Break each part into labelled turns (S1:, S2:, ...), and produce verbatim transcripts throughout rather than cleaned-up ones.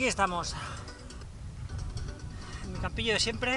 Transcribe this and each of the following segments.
S1: aquí estamos, en mi campillo de siempre.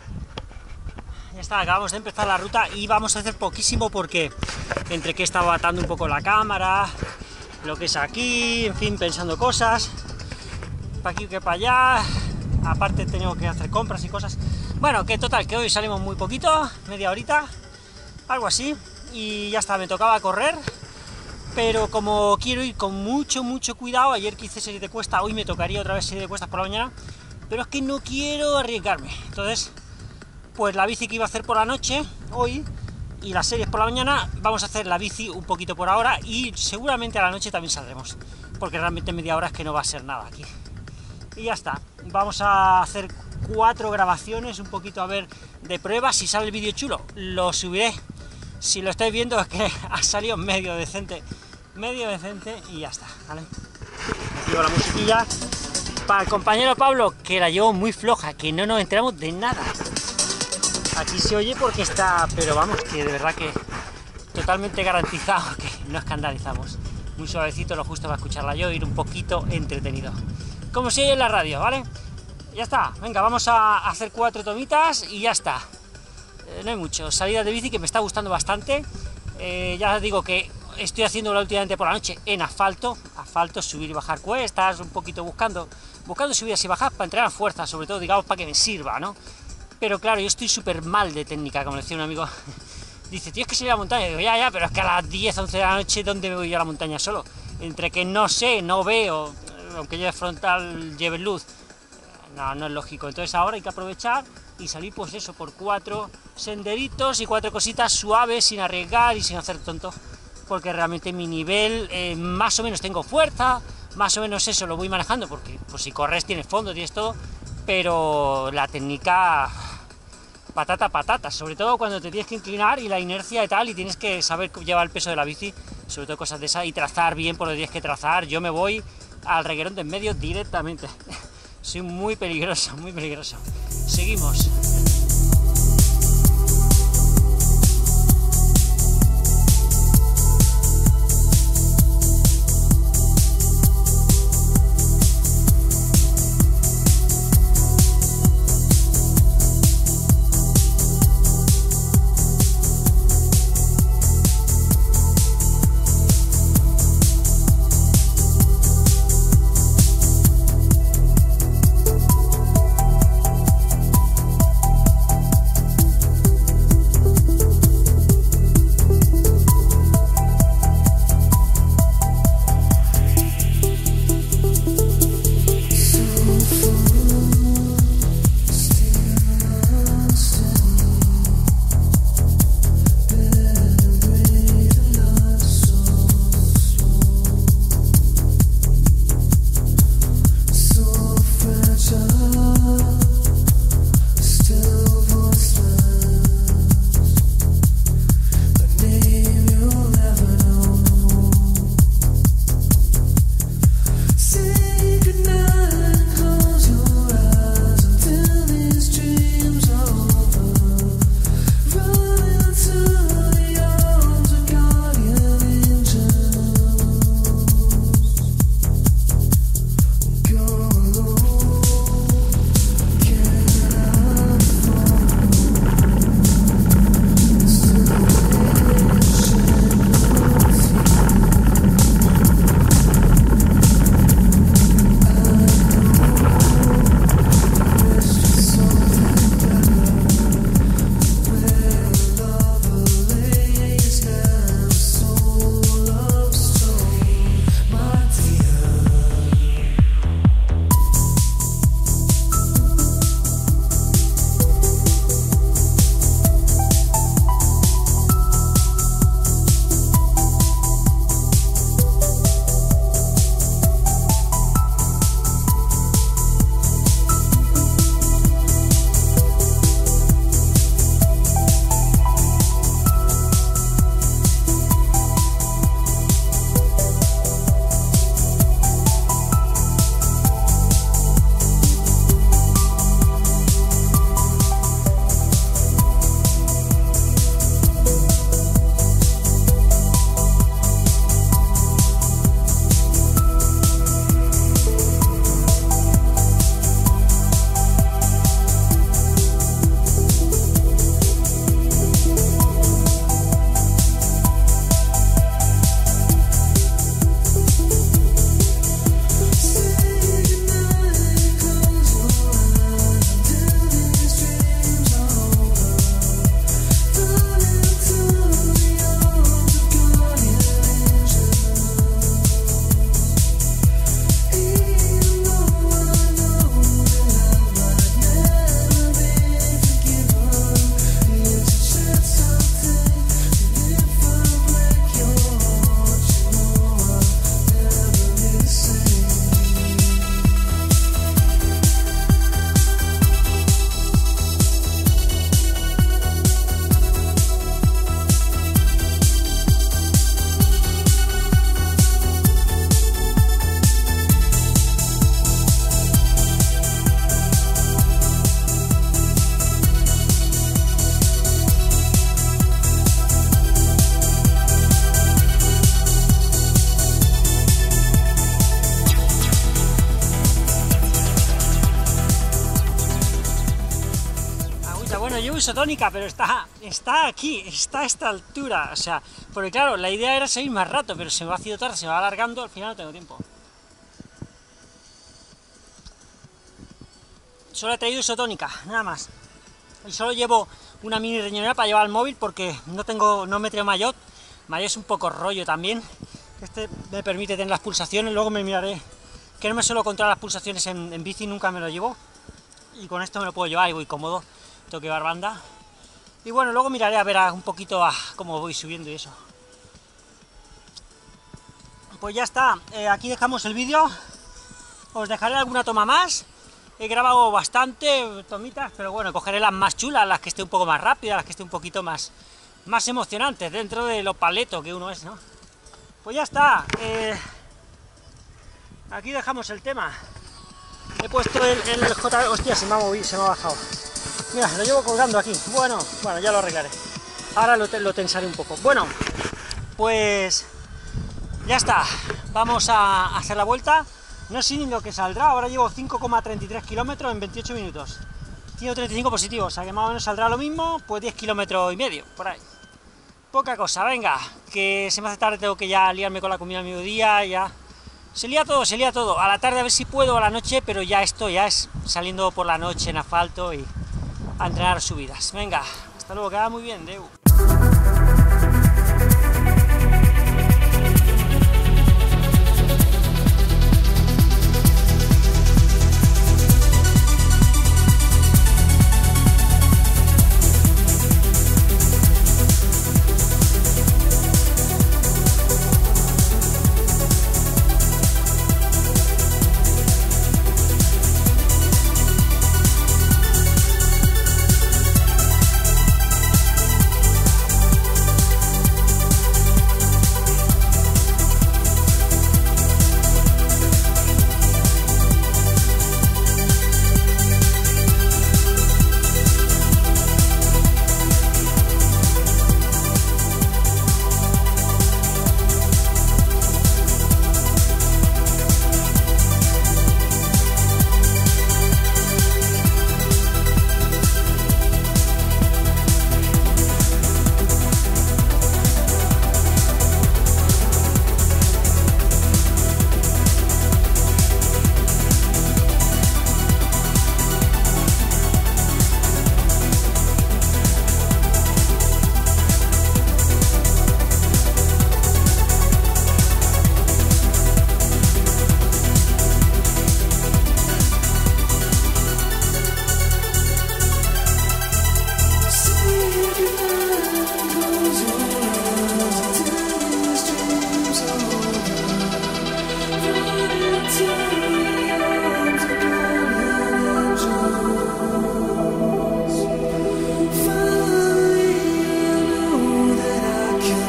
S1: Ya está, acabamos de empezar la ruta y vamos a hacer poquísimo porque entre que he estado atando un poco la cámara, lo que es aquí, en fin, pensando cosas, para aquí que para allá, aparte tengo que hacer compras y cosas. Bueno, que total, que hoy salimos muy poquito, media horita, algo así, y ya está, me tocaba correr, pero como quiero ir con mucho, mucho cuidado, ayer que hice serie de cuesta, hoy me tocaría otra vez serie de cuestas por la mañana, pero es que no quiero arriesgarme, entonces, pues la bici que iba a hacer por la noche, hoy, y las series por la mañana, vamos a hacer la bici un poquito por ahora, y seguramente a la noche también saldremos, porque realmente media hora es que no va a ser nada aquí. Y ya está, vamos a hacer cuatro grabaciones, un poquito a ver de prueba. Si sale el vídeo chulo, lo subiré. Si lo estáis viendo es que ha salido medio decente, medio decente y ya está, ¿vale? Llevo la musiquilla para el compañero Pablo, que la llevo muy floja, que no nos enteramos de nada. Aquí se oye porque está, pero vamos, que de verdad que totalmente garantizado que no escandalizamos. Muy suavecito, lo justo para escucharla yo, ir un poquito entretenido. Como si oye en la radio, ¿vale? Ya está, venga, vamos a hacer cuatro tomitas y ya está. Eh, no hay mucho, salida de bici que me está gustando bastante. Eh, ya os digo que estoy haciéndola últimamente por la noche en asfalto, asfalto, subir y bajar cuestas, un poquito buscando, buscando subidas y bajas para entrenar fuerza, sobre todo, digamos, para que me sirva, ¿no? Pero claro, yo estoy súper mal de técnica, como decía un amigo. Dice, tío, es que salir a la montaña. Y digo, ya, ya, pero es que a las diez, once de la noche, ¿dónde me voy yo a la montaña solo? Entre que no sé, no veo, aunque lleve frontal, lleve luz, no, no es lógico. Entonces ahora hay que aprovechar y salir, pues eso, por cuatro senderitos y cuatro cositas suaves, sin arriesgar y sin hacer tonto, porque realmente mi nivel, eh, más o menos tengo fuerza, más o menos eso lo voy manejando, porque pues si corres tienes fondo, tienes todo, pero la técnica, patata, patata, sobre todo cuando te tienes que inclinar y la inercia y tal, y tienes que saber llevar el peso de la bici, sobre todo cosas de esas, y trazar bien por lo que tienes que trazar. Yo me voy al reguerón de en medio directamente. Soy muy peligroso, muy peligroso. Seguimos. isotónica, pero está, está aquí, está a esta altura, o sea, porque claro, la idea era seguir más rato, pero se me va haciendo tarde, se me va alargando, al final no tengo tiempo. Solo he traído isotónica, nada más. Y solo llevo una mini riñonera para llevar el móvil porque no tengo, no me traigo maillot. Maillot es un poco rollo también. Este me permite tener las pulsaciones, luego me miraré, que no me suelo controlar las pulsaciones en, en bici, nunca me lo llevo. Y con esto me lo puedo llevar y voy cómodo, tengo que llevar banda. Y bueno, luego miraré a ver a, un poquito a cómo voy subiendo y eso. Pues ya está, eh, aquí dejamos el vídeo. Os dejaré alguna toma más. He grabado bastante tomitas, pero bueno, cogeré las más chulas, las que esté un poco más rápidas, las que esté un poquito más, más emocionantes, dentro de lo paleto que uno es, ¿no? Pues ya está, eh, aquí dejamos el tema. He puesto el, el J... Hostia, se me ha movido, se me ha bajado. Mira, lo llevo colgando aquí. Bueno, bueno, ya lo arreglaré. Ahora lo, lo tensaré un poco. Bueno, pues ya está. Vamos a hacer la vuelta. No sé ni lo que saldrá, ahora llevo cinco coma treinta y tres kilómetros en veintiocho minutos. ciento treinta y cinco positivos, o sea que más o menos saldrá lo mismo, pues diez kilómetros y medio, por ahí. Poca cosa, venga, que se me hace tarde, tengo que ya liarme con la comida al mediodía, ya... Se lía todo, se lía todo. A la tarde a ver si puedo, a la noche, pero ya esto ya es saliendo por la noche en asfalto y a entrenar subidas. Venga, hasta luego, que va muy bien, Deu.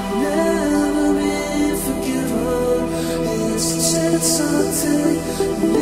S2: It's something